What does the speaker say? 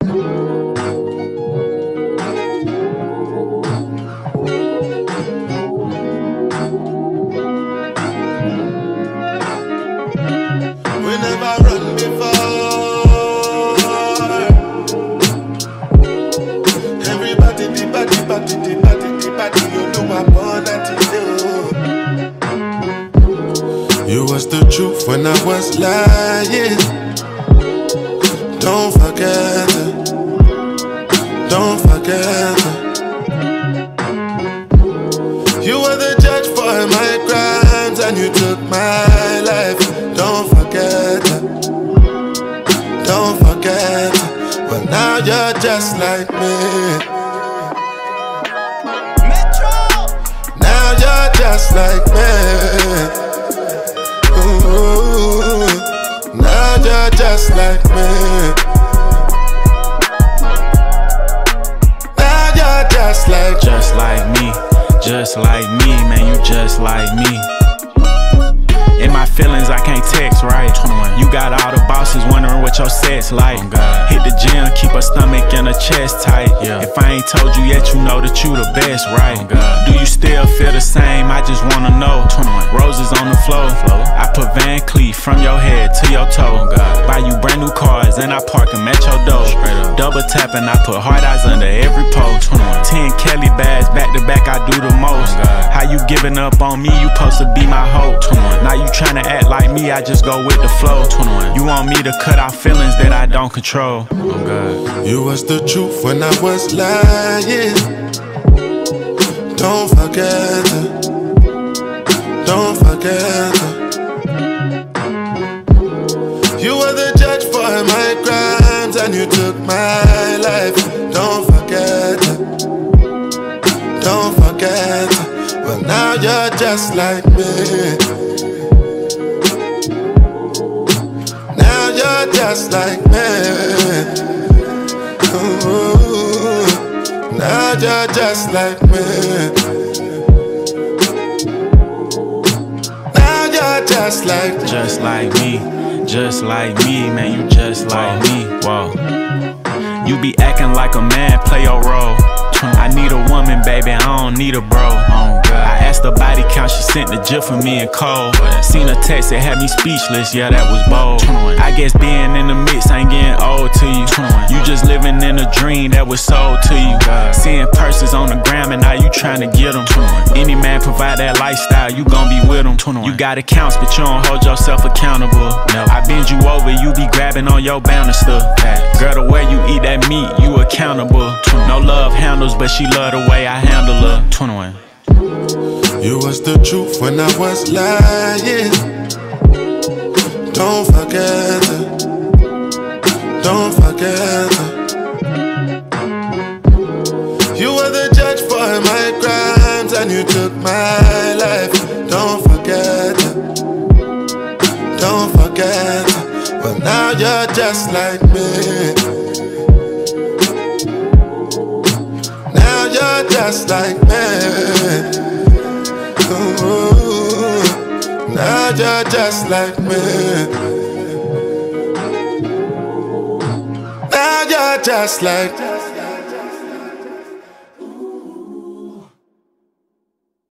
We never run before. Everybody, the body, you know I'm born at you. You was the truth when I was lying. Don't forget it. Don't forget it. You were the judge for my crimes and you took my life. Don't forget it. Don't forget it. But now you're just like me. Now you're just like me. Ooh, now you're just like me. Now you're just like me. Just like me, man, you just like me. In my feelings, I can't text, right? You got all the bosses wondering what your set's like. Hit the gym, keep a stomach and a chest tight. If I ain't told you yet, you know that you the best, right? Do you still feel the same? I just wanna know. Roses on the floor. I put Van Cleef from your head to your toe. Buy you brand new cars and I park them at your door. Double tapping, I put hard eyes under every post. 10 Kelly bags back to back, I do the most. How you giving up on me? You supposed to be my hope. Now you tryna act like me, I just go with the flow. You want me to cut out feelings that I don't control. You was the truth when I was lying. Don't forget it. Don't forget it. You were the judge for my crimes and you took my life. Don't forget it. Don't forget it. But now you're just like me. Now you're just like me. Ooh, now you're just like me. Now you're just like me. Just like me, man, you just like me. Whoa. You be acting like a man, play your role. I need a woman, baby, I don't need a bro. I asked the body count, she sent the gif for me and Cole. Seen a text that had me speechless, yeah, that was bold. I guess being in the mix ain't getting old to you. You just living in a dream that was sold to you. Seeing purses on the gram and now you trying to get them. Any man provide that lifestyle, you gon' be with them. You got accounts, but you don't hold yourself accountable. I bend you over, you be grabbing on your bound and stuff. Girl, the way you eat that meat, you accountable. No love handles, but she love the way I handle her. 21. You was the truth when I was lying. Don't forget it. Don't forget it. You were the judge for my crimes and you took my life. Don't forget it. Don't forget it. But now you're just like me. Now you're just like me. Ooh, now you're just like me. Now you're just like me.